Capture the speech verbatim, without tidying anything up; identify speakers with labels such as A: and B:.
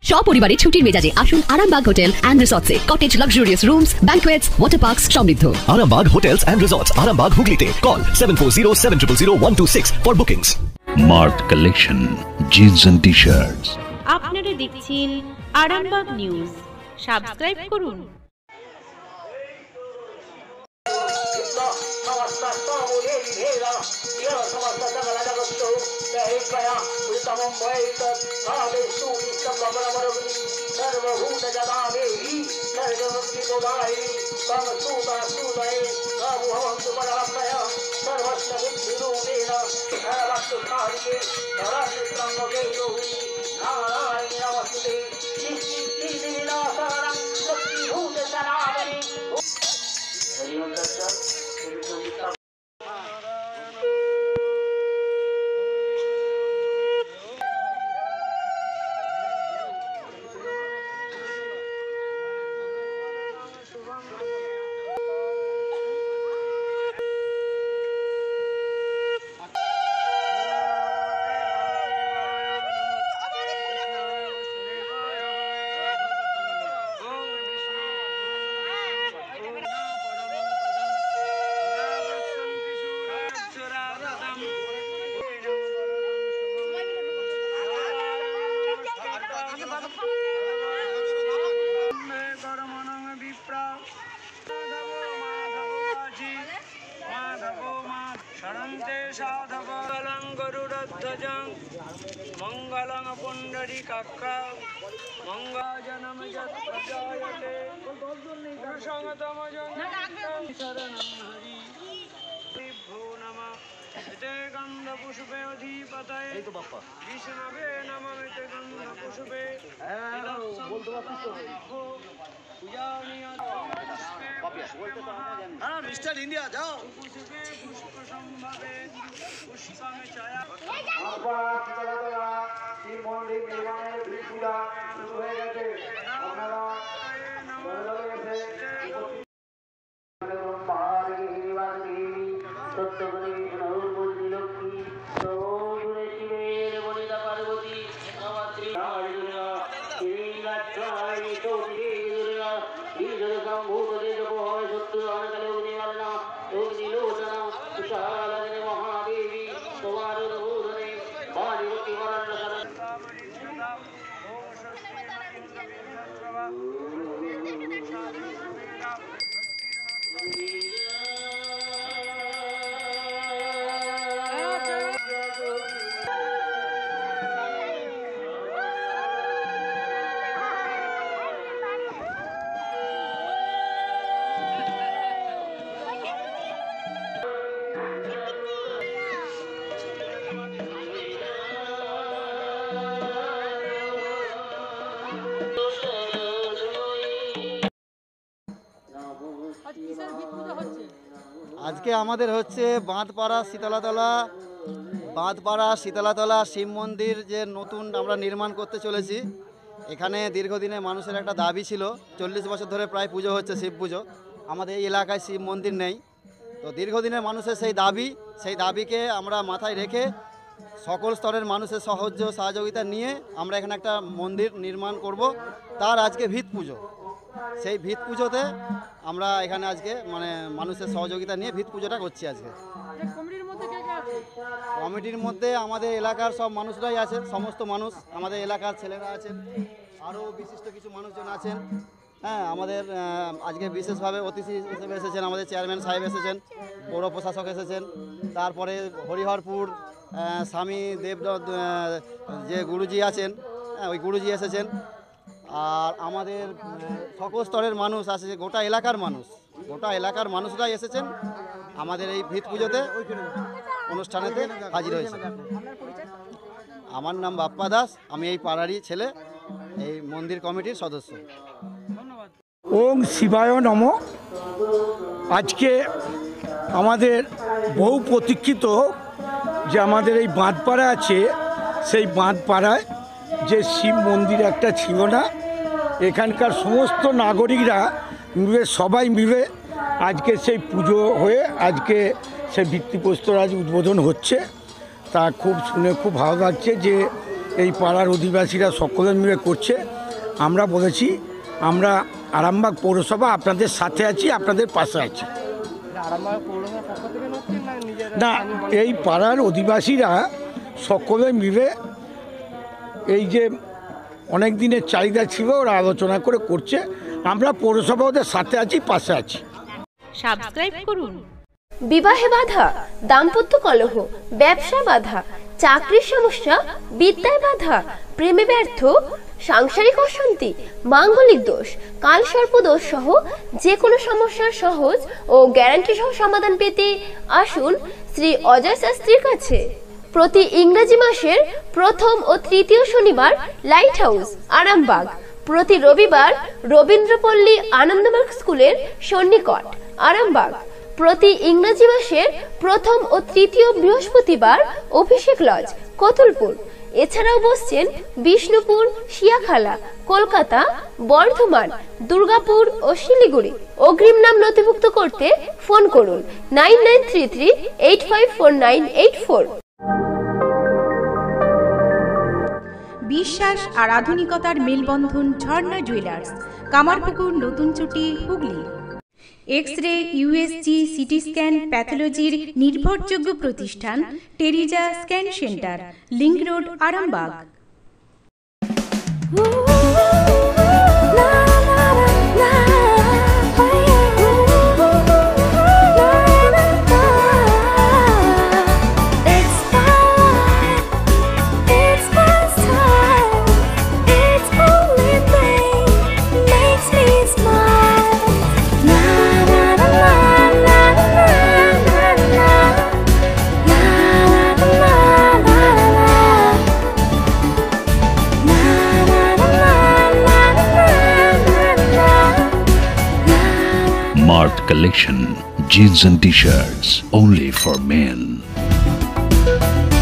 A: সপরিবারে ছুটির মেজাজে আসুন আরামবাগ হোটেল এন্ড রিসর্টসে। Cottage luxurious rooms, banquets, water parks সমৃদ্ধ।
B: Arambag Hotels and Resorts, Arambag Hooghly call seven four zero seven zero zero one two six for bookings.
C: Mart Collection Jeans and T-shirts.
D: আপনারা দেখছেন Arambagh news. Subscribe করুন।
E: मंगलं पुंडरीकाक्षा मंगलजनम यत् प्रजायते पुरुषोत्तमजं शरणं हरि भो नमः इते गन्धपुष्पे अधिपतये विष्णवे नमः इते गन्धपुष्पे
F: हाँ मिस्टर इंडिया जाओ
G: আজকে আমাদের হচ্ছে বাঁধপাড়া শীতলাতলা বাঁধপাড়া শীতলাতলা শিব মন্দির যে নতুন আমরা নির্মাণ করতে চলেছি। এখানে দীর্ঘদিনে মানুষের একটা দাবি ছিল, চল্লিশ বছর ধরে প্রায় পুজো হচ্ছে শিব পুজো, আমাদের এই এলাকায় শিব মন্দির নেই। তো দীর্ঘদিনের মানুষের সেই দাবি সেই দাবিকে আমরা মাথায় রেখে সকল স্তরের মানুষের সাহায্য সহযোগিতা নিয়ে আমরা এখানে একটা মন্দির নির্মাণ করব। তার আজকে ভিত পুজো, সেই ভিত পুজোতে আমরা এখানে আজকে মানে মানুষের সহযোগিতা নিয়ে ভিত পুজোটা করছি আজকে। কমিটির মধ্যে আমাদের এলাকার সব মানুষরাই আছেন, সমস্ত মানুষ, আমাদের এলাকার ছেলেরা আছেন, আরও বিশিষ্ট কিছু মানুষজন আছেন। হ্যাঁ, আমাদের আজকে বিশেষভাবে অতিথি হিসেবে এসেছেন আমাদের চেয়ারম্যান সাহেব এসেছেন, পৌর প্রশাসক এসেছেন, তারপরে হরিহরপুর স্বামী দেব যে গুরুজি আছেন ওই গুরুজি এসেছেন, আর আমাদের সকল স্তরের মানুষ আসছে, গোটা এলাকার মানুষ গোটা এলাকার মানুষরাই এসেছেন আমাদের এই ভিত পুজোতে অনুষ্ঠানেতে হাজির হয়েছে। আমার নাম বাপ্পা দাস, আমি এই পাড়ারই ছেলে, এই মন্দির কমিটির সদস্য।
H: ওম শিবায় নমঃ। আজকে আমাদের বহু প্রতীক্ষিত যে আমাদের এই বাঁধপাড়া আছে, সেই বাঁধপাড়ায় যে শিব মন্দির একটা ছিল না, এখানকার সমস্ত নাগরিকরা মিলে সবাই মিলে আজকে সেই পুজো হয়ে আজকে সেই ভিত্তিপ্রস্তর আজ উদ্বোধন হচ্ছে। তা খুব শুনে খুব ভালো লাগছে যে এই পাড়ার অধিবাসীরা সকলে মিলে করছে। আমরা বলেছি আমরা আরামবাগ পৌরসভা আপনাদের সাথে আছি, আপনাদের পাশে আছি। না, এই পাড়ার অধিবাসীরা সকলে মিলে এই যে অনেক দিনের চাহিদা ছিল ওরা আলোচনা করে করছে, আমরা পৌরসভা ওদের সাথে আছি, পাশে আছি।
D: সাবস্ক্রাইব করুন।
F: বিবাহে বাধা, দাম্পত্য কলহ, ব্যবসা বাধা, চাকরির সমস্যা, বিদ্যায় বাধা, প্রেমে ব্যর্থ, সাংসারিক অশান্তি, মাঙ্গলিক দোষ, কালসর্প দোষ সহ যে কোনো সমস্যার সহজ ও গ্যারান্টি সহ সমাধান পেতে আসুন শ্রী অজয় শাস্ত্রীর কাছে। প্রতি ইংরেজি মাসের প্রথম ও তৃতীয় শনিবার লাইট হাউস আরামবাগ, প্রতি রবিবার রবীন্দ্রপল্লী আনন্দমার্গ স্কুলের সন্নিকট আরামবাগ, প্রতি ইংরেজি মাসের প্রথম ও তৃতীয় বৃহস্পতিবার অভিষেক লজ কতুলপুর। এছাড়াও বসছেন বিষ্ণুপুর, শিয়াখালা, কলকাতা, বর্ধমান, দুর্গাপুর ও শিলিগুড়ি। অগ্রিম নাম নথিভুক্ত করতে ফোন করুন nine nine three three eight five four nine eight four.
I: বিশ্বাস আর আধুনিকতার মেলবন্ধন ঝর্ণা জুয়েলার্স, কামারপুকুর, নতুন চুটি, Hooghly. X ray, USG, CT scan, প্যাথোলজির নির্ভরযোগ্য প্রতিষ্ঠান Teresa scan centre, link road, Arambagh.
C: Marth Collection, jeans and t-shirts only for men.